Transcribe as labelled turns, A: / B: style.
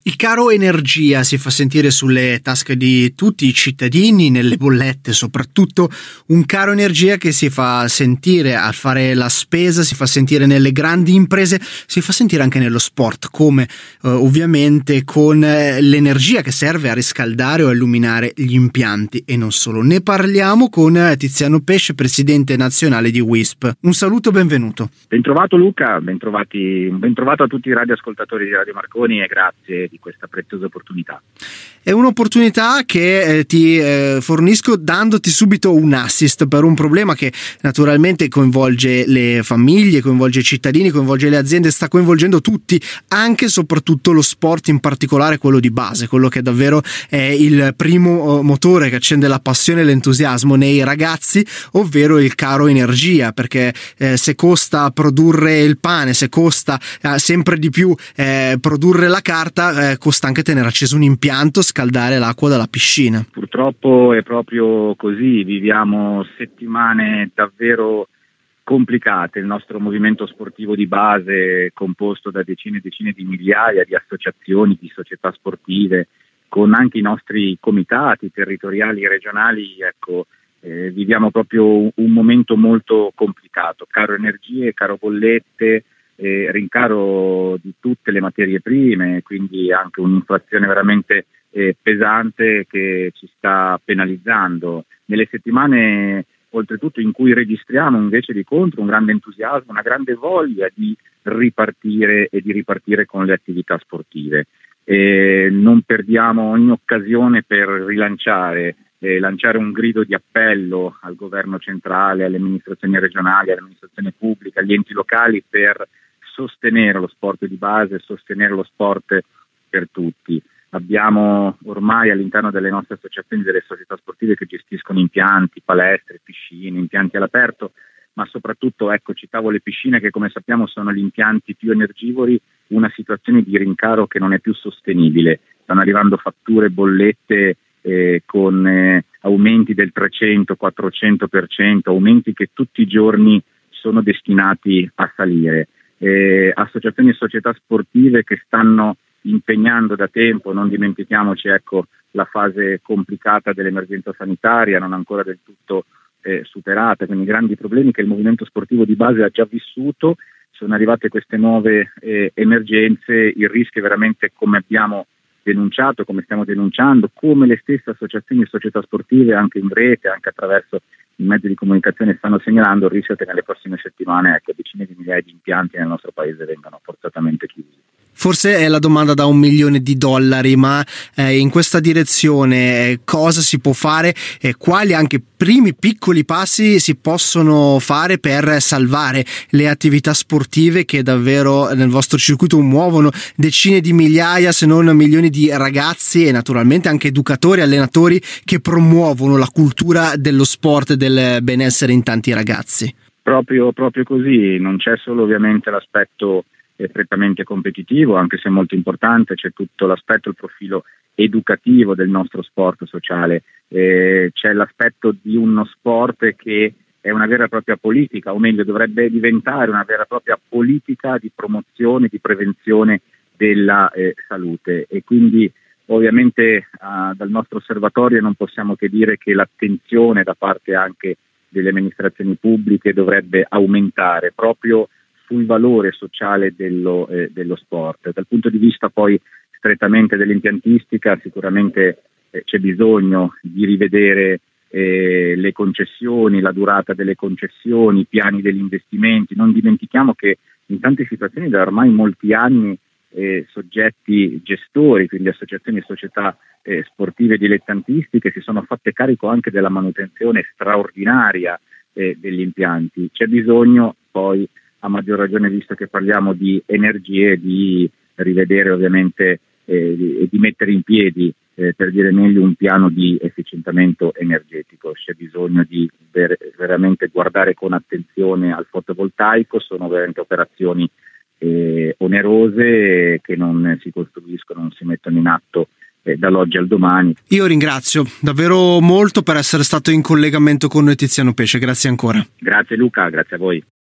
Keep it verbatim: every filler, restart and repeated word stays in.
A: Il caro energia si fa sentire sulle tasche di tutti i cittadini, nelle bollette soprattutto, un caro energia che si fa sentire al fare la spesa, si fa sentire nelle grandi imprese, si fa sentire anche nello sport, come eh, ovviamente con eh, l'energia che serve a riscaldare o a illuminare gli impianti e non solo. Ne parliamo con eh, Tiziano Pesce, presidente nazionale di WISP. Un saluto, benvenuto.
B: Bentrovato Luca, bentrovati, bentrovato a tutti i radioascoltatori di Radio Marconi e grazie di questa preziosa opportunità.
A: È un'opportunità che eh, ti eh, fornisco dandoti subito un assist per un problema che naturalmente coinvolge le famiglie, coinvolge i cittadini, coinvolge le aziende, sta coinvolgendo tutti, anche e soprattutto lo sport, in particolare quello di base, quello che davvero è il primo eh, motore che accende la passione e l'entusiasmo nei ragazzi, ovvero il caro energia, perché eh, se costa produrre il pane, se costa eh, sempre di più eh, produrre la carta, eh, costa anche tenere acceso un impianto, scaldare l'acqua dalla piscina.
B: Purtroppo è proprio così, viviamo settimane davvero complicate. Il nostro movimento sportivo di base è composto da decine e decine di migliaia di associazioni, di società sportive, con anche i nostri comitati territoriali e regionali. Ecco, eh, viviamo proprio un momento molto complicato, caro energie, caro bollette, eh, rincaro di tutte le materie prime, quindi anche un'inflazione veramente eh, pesante che ci sta penalizzando. Nelle settimane oltretutto in cui registriamo invece di contro un grande entusiasmo, una grande voglia di ripartire e di ripartire con le attività sportive. E non perdiamo ogni occasione per rilanciare, eh, lanciare un grido di appello al governo centrale, alle amministrazioni regionali, all'amministrazione pubblica, agli enti locali per sostenere lo sport di base, sostenere lo sport per tutti. Abbiamo ormai all'interno delle nostre associazioni delle società sportive che gestiscono impianti, palestre, piscine, impianti all'aperto, ma soprattutto, ecco, citavo le piscine che come sappiamo sono gli impianti più energivori, una situazione di rincaro che non è più sostenibile. Stanno arrivando fatture, bollette eh, con eh, aumenti del trecento quattrocento per cento, aumenti che tutti i giorni sono destinati a salire. Eh, associazioni e società sportive che stanno impegnando da tempo, non dimentichiamoci, ecco, la fase complicata dell'emergenza sanitaria non ancora del tutto eh, superata, quindi grandi problemi che il movimento sportivo di base ha già vissuto. Sono arrivate queste nuove eh, emergenze, il rischio è veramente, come abbiamo denunciato, come stiamo denunciando, come le stesse associazioni e società sportive anche in rete, anche attraverso i mezzi di comunicazione stanno segnalando, il rischio che nelle prossime settimane ecco, decine di migliaia di impianti nel nostro paese vengano forzatamente chiusi.
A: Forse è la domanda da un milione di dollari, ma eh, in questa direzione eh, cosa si può fare e quali anche primi piccoli passi si possono fare per salvare le attività sportive che davvero nel vostro circuito muovono decine di migliaia, se non milioni di ragazzi e naturalmente anche educatori, allenatori che promuovono la cultura dello sport e del benessere in tanti ragazzi.
B: Proprio, proprio così, non c'è solo ovviamente l'aspetto è prettamente competitivo, anche se molto importante, c'è tutto l'aspetto, il profilo educativo del nostro sport sociale, eh, c'è l'aspetto di uno sport che è una vera e propria politica, o meglio dovrebbe diventare una vera e propria politica di promozione, di prevenzione della eh, salute, e quindi ovviamente eh, dal nostro osservatorio non possiamo che dire che l'attenzione da parte anche delle amministrazioni pubbliche dovrebbe aumentare proprio sul valore sociale dello, eh, dello sport. Dal punto di vista poi strettamente dell'impiantistica sicuramente eh, c'è bisogno di rivedere eh, le concessioni, la durata delle concessioni, i piani degli investimenti. Non dimentichiamo che in tante situazioni da ormai molti anni eh, soggetti gestori, quindi associazioni e società eh, sportive dilettantistiche, si sono fatte carico anche della manutenzione straordinaria eh, degli impianti. C'è bisogno poi, a maggior ragione visto che parliamo di energie, di rivedere ovviamente e eh, di mettere in piedi, eh, per dire meglio, un piano di efficientamento energetico. C'è bisogno di ver- veramente guardare con attenzione al fotovoltaico, sono veramente operazioni eh, onerose che non si costruiscono, non si mettono in atto eh, dall'oggi al domani.
A: Io ringrazio davvero molto per essere stato in collegamento con noi Tiziano Pesce, grazie ancora.
B: Grazie Luca, grazie a voi.